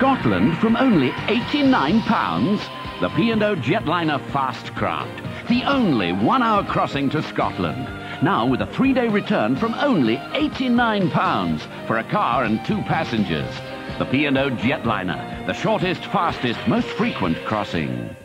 Scotland from only £89? The P&O Jetliner Fastcraft, the only one-hour crossing to Scotland. Now with a 3-day return from only £89 for a car and 2 passengers. The P&O Jetliner, the shortest, fastest, most frequent crossing.